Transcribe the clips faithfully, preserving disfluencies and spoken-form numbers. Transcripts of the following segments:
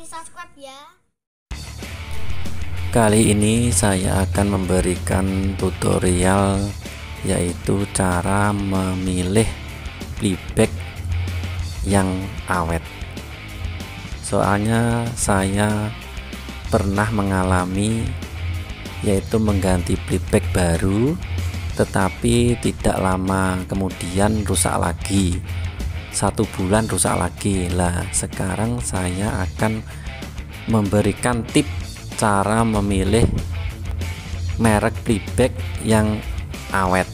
di subscribe ya. Kali ini saya akan memberikan tutorial yaitu cara memilih playback yang awet. Soalnya saya pernah mengalami yaitu mengganti playback baru, tetapi tidak lama kemudian rusak lagi, satu bulan rusak lagi. Lah sekarang saya akan memberikan tip cara memilih merek playback yang awet,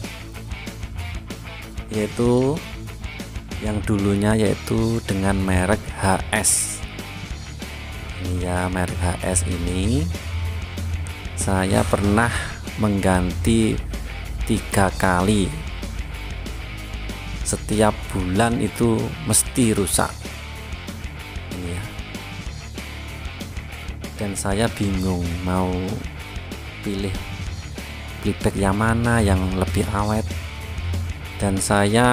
yaitu yang dulunya yaitu dengan merek H S. Ini ya, merek H S ini saya pernah mengganti tiga kali, setiap bulan itu mesti rusak ini ya. Dan saya bingung mau pilih playback yang mana yang lebih awet, dan saya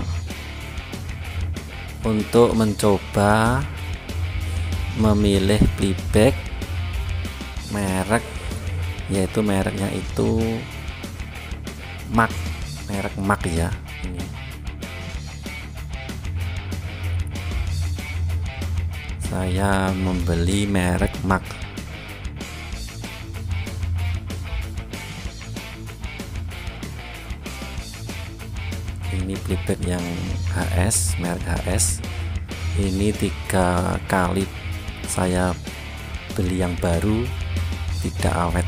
untuk mencoba memilih playback merek, yaitu mereknya itu Mac, merek Mac ya. Ini saya membeli merek Mac. Ini playback yang H S, merek H S. Ini tiga kali saya beli yang baru tidak awet.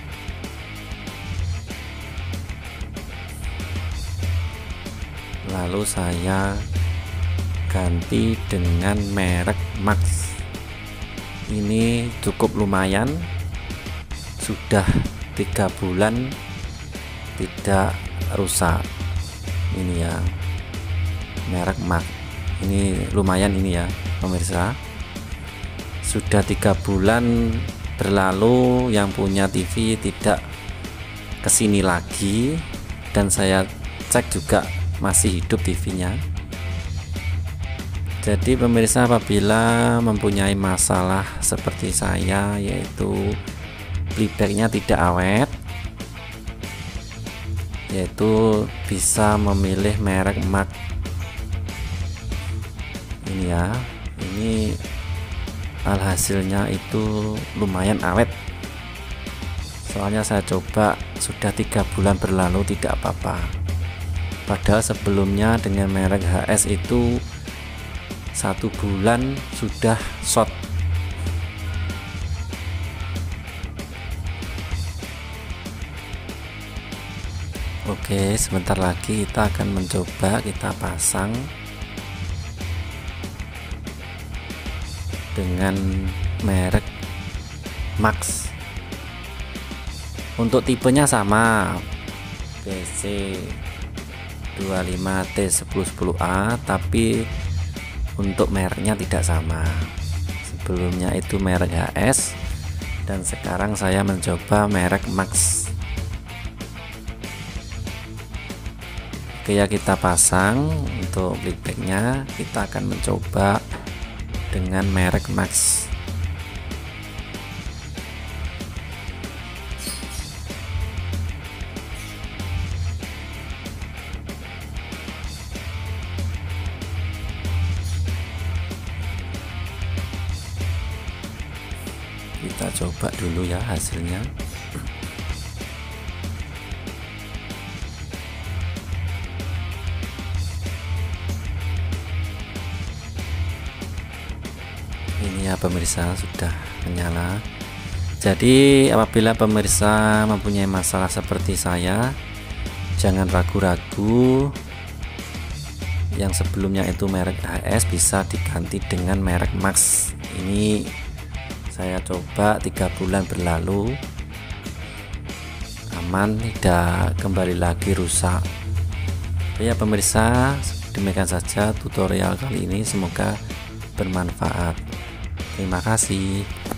Lalu saya ganti dengan merek Max. Ini cukup lumayan, sudah tiga bulan tidak rusak. Ini ya, merek Max ini lumayan ini ya pemirsa. Sudah tiga bulan berlalu, yang punya T V tidak kesini lagi, dan saya cek juga masih hidup T V-nya. Jadi pemirsa, apabila mempunyai masalah seperti saya, yaitu playbacknya tidak awet, yaitu bisa memilih merek Mac ini ya. Ini alhasilnya itu lumayan awet, soalnya saya coba sudah tiga bulan berlalu tidak apa-apa. Padahal sebelumnya dengan merek H S itu satu bulan sudah short. Oke, sebentar lagi kita akan mencoba, kita pasang dengan merek Max. Untuk tipenya sama, B C dua puluh lima T sepuluh sepuluh A, tapi untuk mereknya tidak sama. Sebelumnya itu merek H S, dan sekarang saya mencoba merek Max. Oke ya, kita pasang. Untuk playbacknya kita akan mencoba dengan merek Max. Kita coba dulu ya hasilnya. Ini ya pemirsa, sudah menyala. Jadi apabila pemirsa mempunyai masalah seperti saya, jangan ragu-ragu. Yang sebelumnya itu merek H S bisa diganti dengan merek Max. Ini saya coba tiga bulan berlalu, aman, tidak kembali lagi rusak. Ya pemirsa, demikian saja tutorial kali ini, semoga bermanfaat. Terima kasih.